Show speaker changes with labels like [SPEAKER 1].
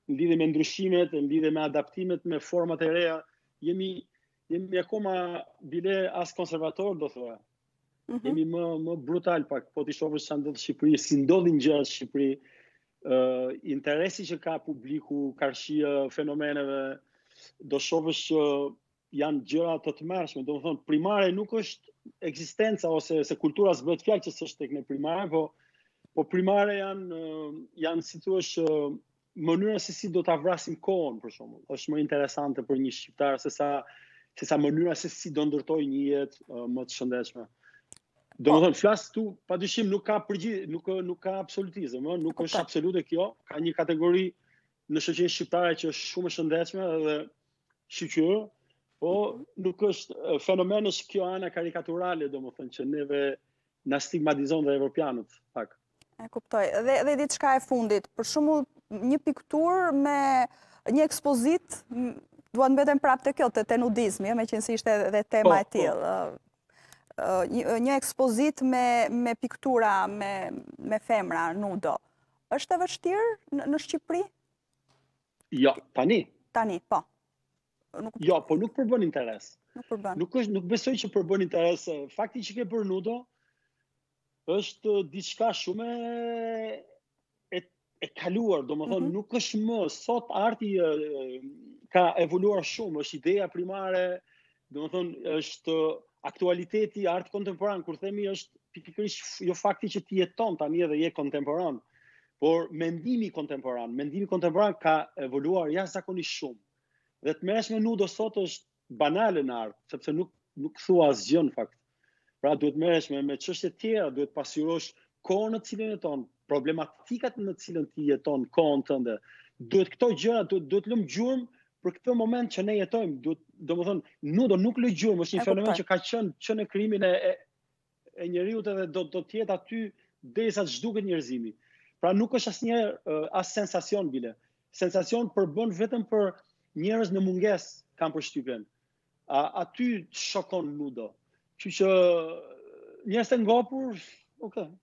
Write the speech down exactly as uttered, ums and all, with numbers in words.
[SPEAKER 1] në lidhje me ndryshimet, në lidhje me adaptimet, me format e reja, jemi jemi akoma bile as konservator, do thoya. Mm -hmm. Jemi më më brutal pak, po ti shohësh çfarë ndodh në Shqipëri, si ndodhin gjëra në Shqipëri, uh, interesi që ka publiku, karshia fenomeneve, do shohësh që janë gjëra të tmerrshme, domethënë primare nuk është ekzistenca ose se kultura s'bëhet fjalë që s'është tek ne primare, po po primare janë janë si thua mënyra se si do ta vrasim kohën për shembull. Është më interesante për një shqiptar se sa se sa mënyra se si do ndërtoj një jetë uh, më të shëndetshme. Domethënë flas tu, padyshim nuk ka përgjigje, nuk nuk ka absolutizëm, ëh, nuk është absolute kjo, ka një kategori në shoqërinë shqiptare që është shumë e shëndetshme dhe shqyqyrë, po nuk është fenomeni është kjo ana karikaturale, domethënë që neve na stigmatizon dhe evropianët pak.
[SPEAKER 2] E kuptoj. Dhe dhe diçka e fundit, për shembull, një pikturë me një ekspozit, duan mbeten prapë te kjo, te, te nudizmi, meqense ishte edhe tema po, e tillë. Po. Një, një ekspozit me me piktura me me femra nudo. Është e vështirë në, në Shqipëri?
[SPEAKER 1] Jo, tani.
[SPEAKER 2] Tani, po.
[SPEAKER 1] Nuk... Jo, po nuk përbën interes.
[SPEAKER 2] Nuk përbën.
[SPEAKER 1] Nuk është, nuk besoj që përbën interes. Fakti që ke bërë nudo është diçka shumë e, e kaluar, domethënë mm -hmm. nuk është më sot arti e, ka evoluar shumë, është ideja primare, domethënë është aktualiteti, arti kontemporan, kur themi është pikërisht jo fakti që ti jeton tani edhe je kontemporan, por mendimi kontemporan, mendimi kontemporan ka evoluar jashtëzakonisht shumë. Dhe të merresh me nudo sot është banale në art, sepse nuk nuk thua asgjë në fakt. Pra duhet merresh me me çështje të tjera, duhet pasqyrosh kohën në të cilën jeton, problematikat në të cilën ti jeton, kohën tënde. Duhet këto gjëra, duhet duhet lëm gjurmë për këtë moment që ne jetojmë. Duhet, domethënë, nudo nuk lë gjurmë, është një fenomen që ka qenë që në krijimin e, e, e njeriut edhe do do të jetë aty derisa të zhduket njerëzimi. Pra nuk është asnjëherë as sensacion bile. Sensacion përbën vetëm për njerëz në mungesë, kam përshtypjen. Aty shokon nudo. Që që njerëz të ngopur, okay.